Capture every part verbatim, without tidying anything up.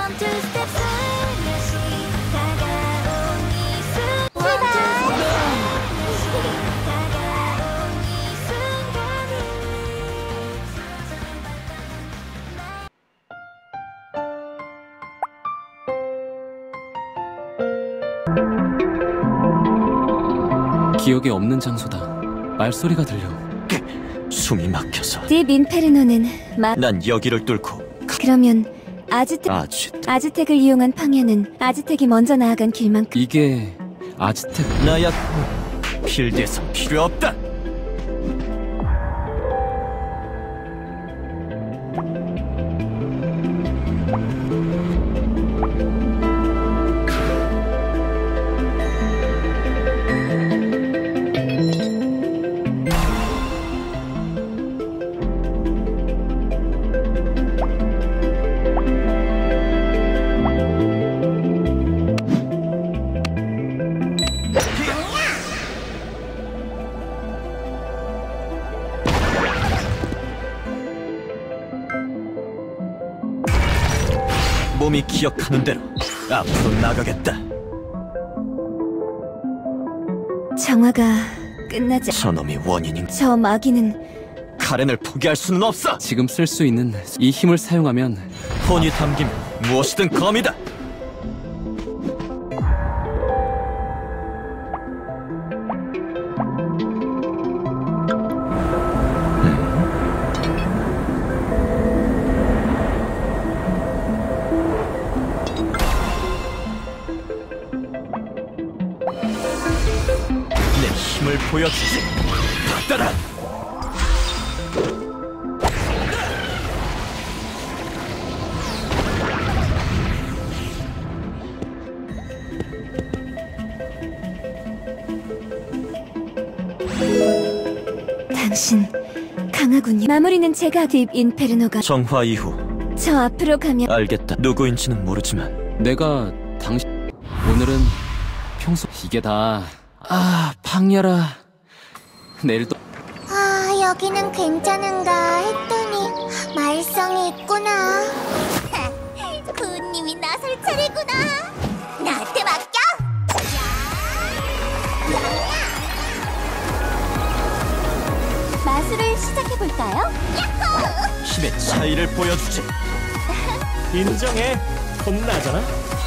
기억에 없는 장소다. 말소리가 들려. 숨이 막혀서. 딥 인페르노는 마... 난 여기를 뚫고. 그러면 아즈텍... 아즈텍... 아즈텍을 이용한 팡야는 아즈텍이 먼저 나아간 길만큼. 이게 아즈텍... 나야 필드에서 필요 없다. 몸이 기억하는 대로 앞으로 나가겠다. 정화가 끝나지. 저놈이 원인인. 저 마귀는 카렌을 포기할 수는 없어. 지금 쓸 수 있는 이 힘을 사용하면 혼이 담기면 무엇이든 검이다. 힘을 보여주지. 받아라. 당신 강하군요. 마무리는 제가. 딥 인페르노가 정화 이후 저 앞으로 가면. 알겠다. 누구인지는 모르지만 내가 당신... 오늘은 평소... 이게 다... 아... 팡야라... 내일 또... 아, 여기는 괜찮은가 했더니 말썽이 있구나. 구은님이 나설 차례구나. 나한테 맡겨. 마술을 시작해볼까요? 야호! 힘의 차이를 보여주지. 인정해. 혼나잖아.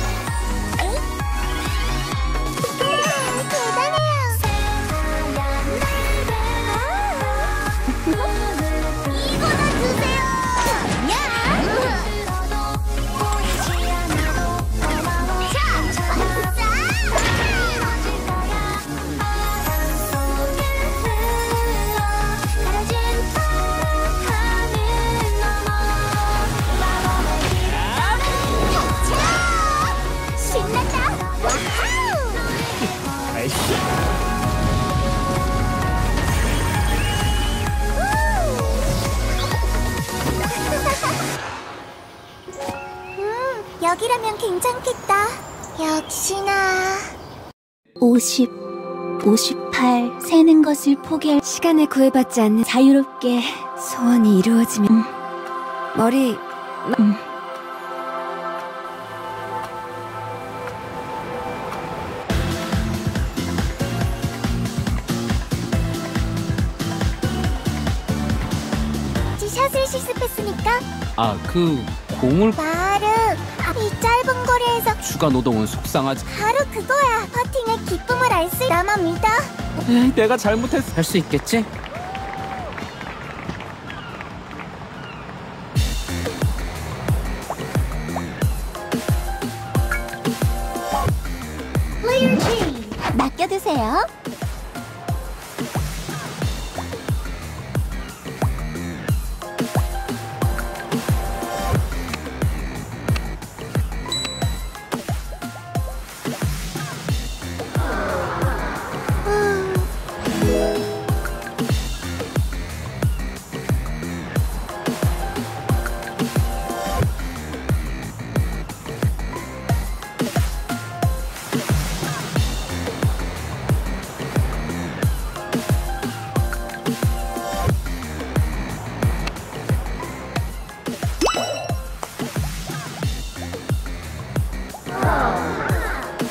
여기라면 괜찮겠다. 역시나. 오십, 오십팔 세는 것을 포기할 시간에 구애받지 않는 자유롭게 소원이 이루어지면. 음. 머리... 음. 샷을 실습했으니까. 아, 그... 공을... 마르, 이 짧은 거리에서 추가 노동은 속상하지. 바로 그거야. 퍼팅의 기쁨을 알 수... 나만 믿어. 에이, 내가 잘못했어. 할 수 있겠지? 맡겨두세요.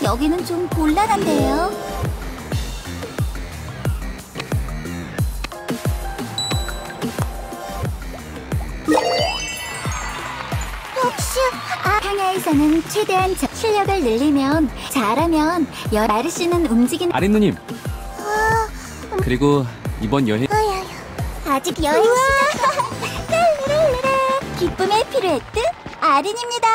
여기는 좀 곤란한데요. 혹시 아, 황야에서는 최대한 저 실력을 늘리면 잘하면 여 마르 씨는 움직이는 아린 누님. 그리고 이번 여행 아직 여행 시작. 기쁨에 필요했듯 아린입니다.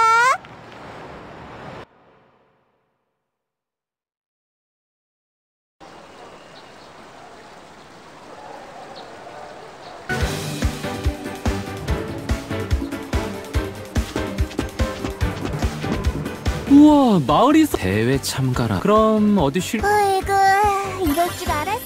우와, 마을이 대회 참가라. 그럼 어디 쉴? 어이구, 이럴 줄 알았어.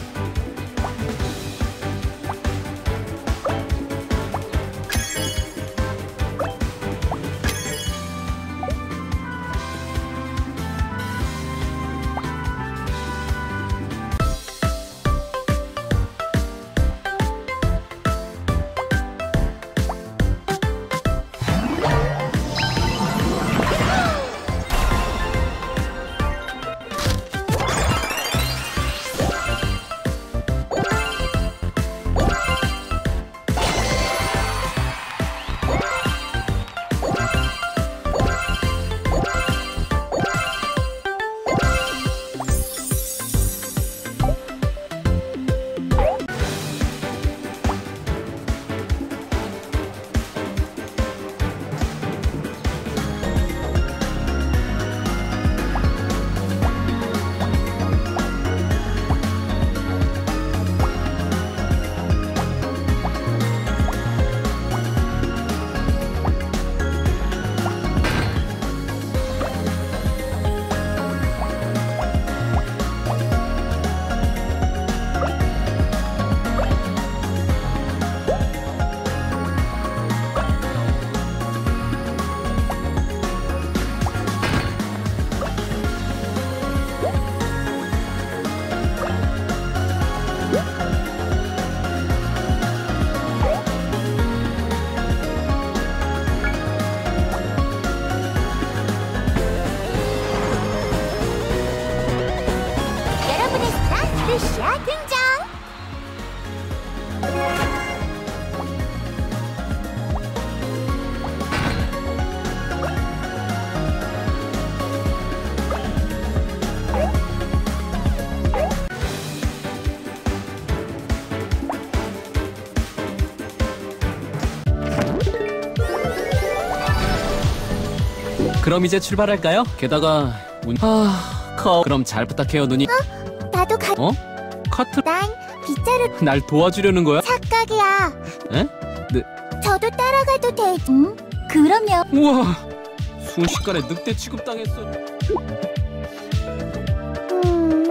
루시아 등장! 그럼 이제 출발할까요? 게다가 운... 아... 커... 그럼 잘 부탁해요, 누님. 어? 나도 가... 어? 카트... 난 빗자루... 날 도와주려는 거야? 착각이야. 에? 네... 저도 따라가도 돼... 응? 그러면... 우와! 순식간에 늑대 취급당했어. 음...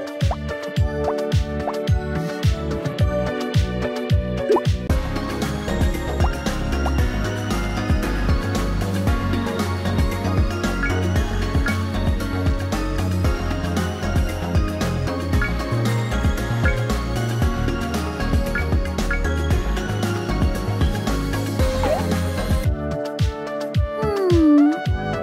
음...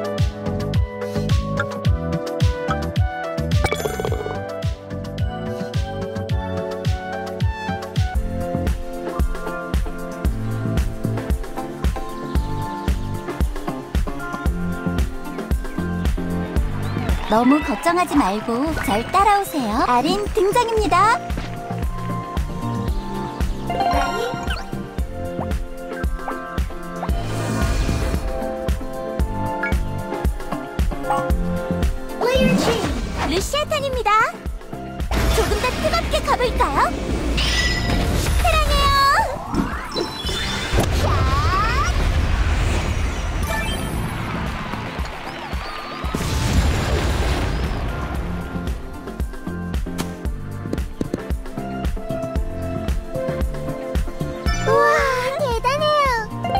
너무 걱정하지 말고 절 따라오세요. 아린 등장입니다. 루시아 탄입니다. 조금 더 뜨겁게 가볼까요? 사랑해요. 샷! 우와, 대단해요.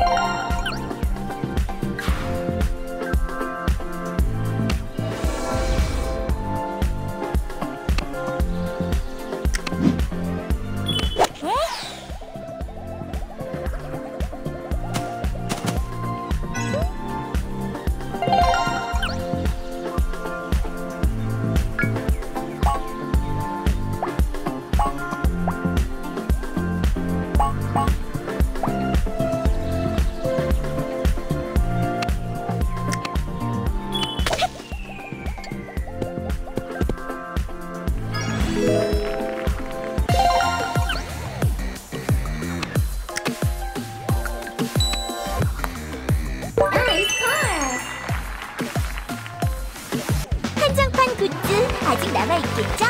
이유가 있겠죠?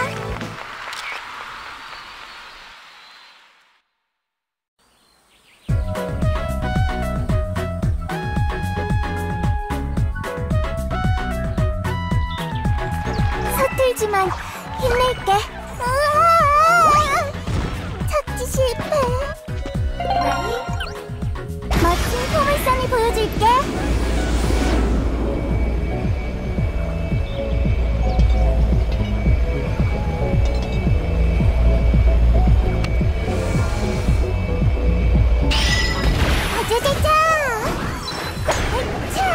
서툴지만 힘낼게. 으아! 착지 실패. 멋진 포물선을 보여줄게. 짜자자! 으차!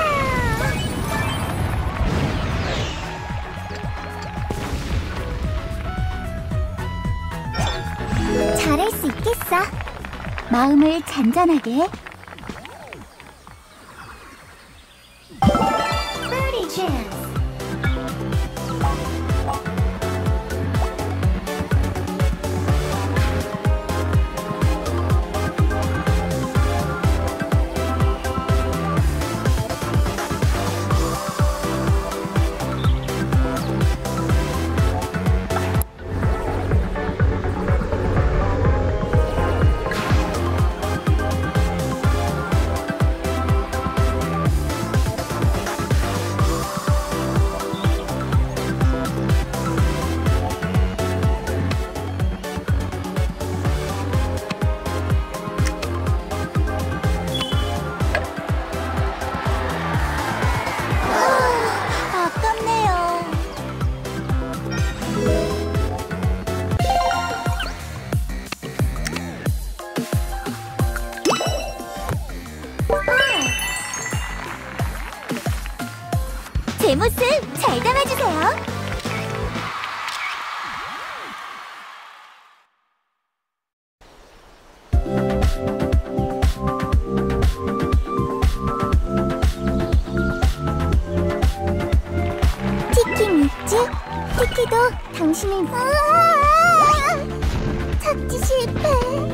잘할 수 있겠어. 마음을 잔잔하게. Birdie chance. 제 모습 잘 담아주세요. 티키 믿지? 티키도 당신을 아! 착지 실패.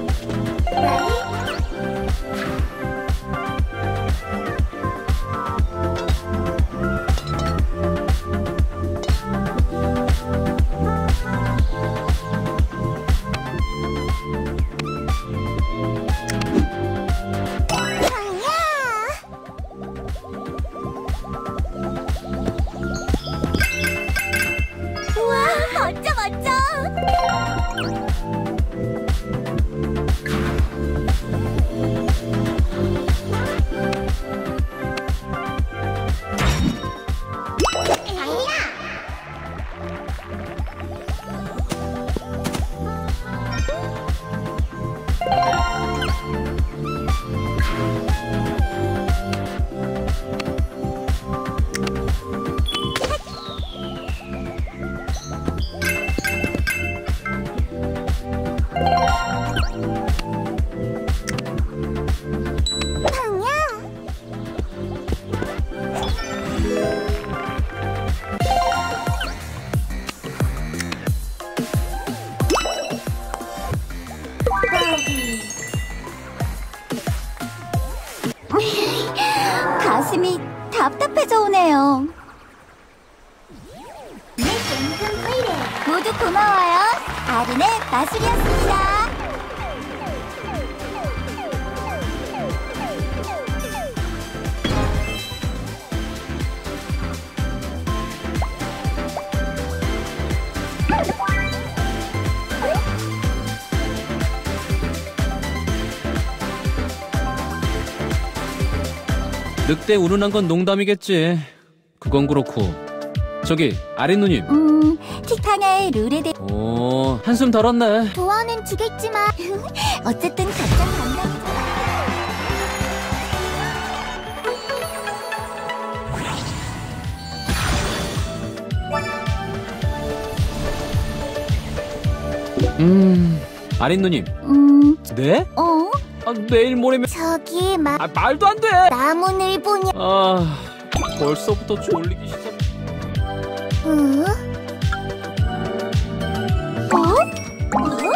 멋져 멋져. 가슴이 답답해져 오네요. 모두 고마워요. 아린의 마술이었습니다. 늑대 운운한 건 농담이겠지. 그건 그렇고. 저기 아린 누님. 음, 티타냐의 룰에 대해 오, 한숨 덜었네. 도와는 주겠지만 어쨌든 각자 감당이잖아. 음, 아린 누님. 음, 네? 어? 아, 내일 모레면. 저기 마 아, 말도 안 돼. 나무늘 보냐? 아, 벌써부터 졸리기 시작. 어? 어? 어?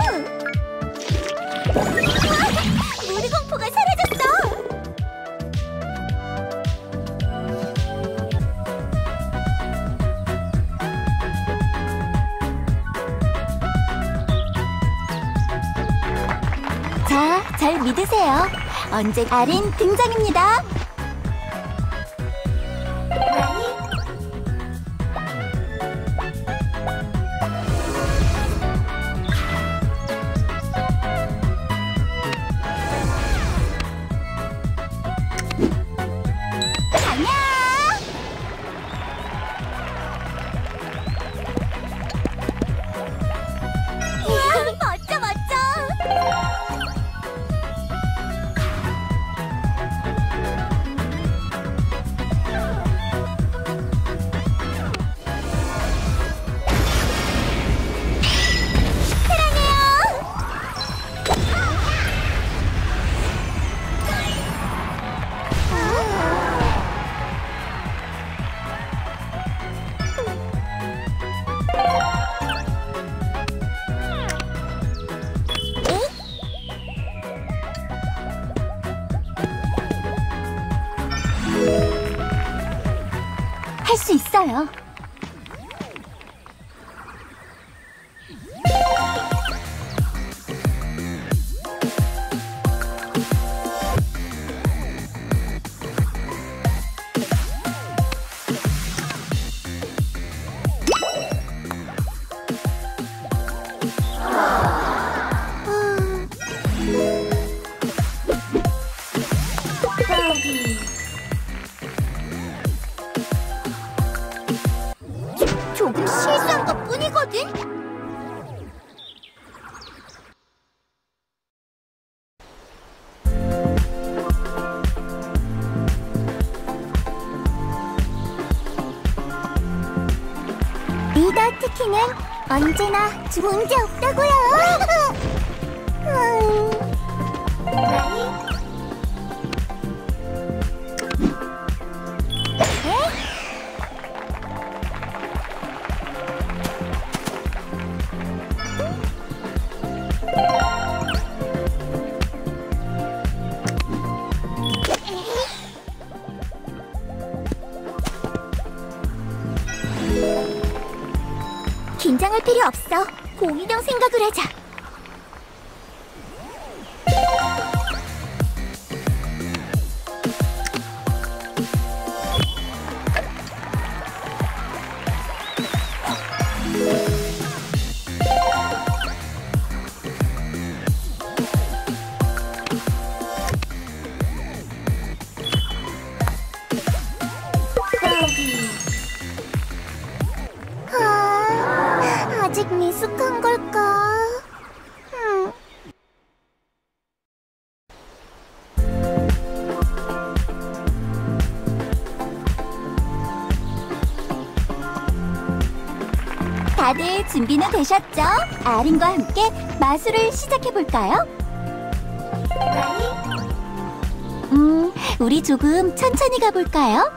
무리공포가 사라졌어! 해주세요. 언제 아린 등장입니다. 할 수 있어요. 조금 실수한 것 뿐이거든? 리더 티키는 언제나 문제 없다고요. 긴장할 필요 없어. 공인형 생각을 하자. 아직 미숙한 걸까? 음. 다들 준비는 되셨죠? 아린과 함께 마술을 시작해볼까요? 음, 우리 조금 천천히 가볼까요?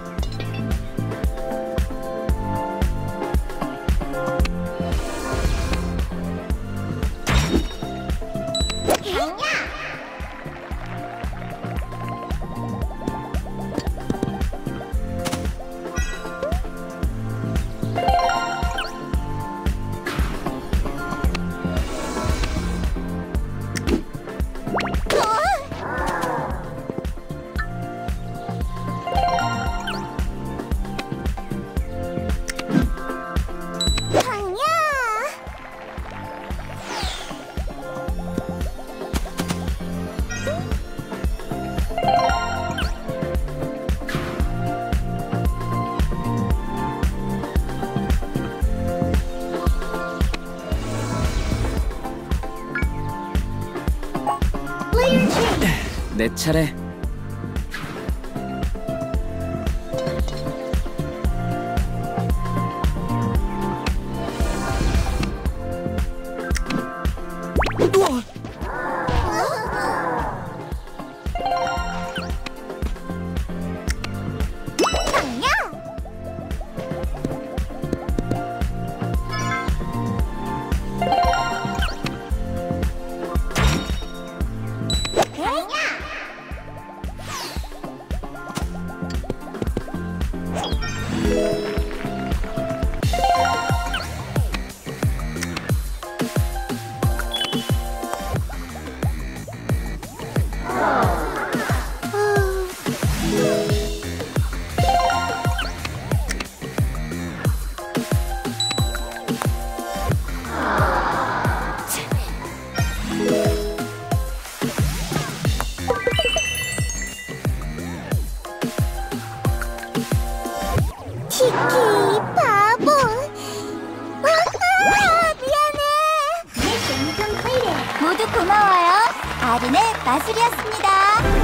내 차례. 티키 바보. 아, 미안해. 모두 고마워요. 아린의 마술이었습니다.